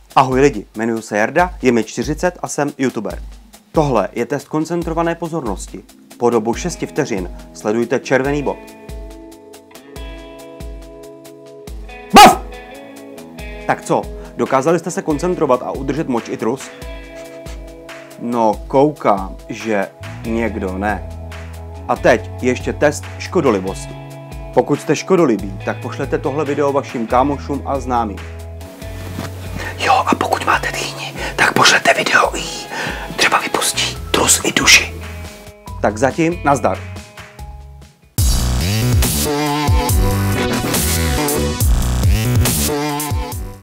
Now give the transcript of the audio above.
Ahoj lidi, jmenuji se Jarda, je mi 40 a jsem youtuber. Tohle je test koncentrované pozornosti. Po dobu 6 vteřin sledujte červený bod. BAF! Tak co, dokázali jste se koncentrovat a udržet moč i trus? No, koukám, že někdo ne. A teď ještě test škodolibosti. Pokud jste škodolibí, tak pošlete tohle video vašim kámošům a známým. Jo, a pokud máte dýni, tak pošlete video i třeba vypustí trus i duši. Tak zatím nazdar.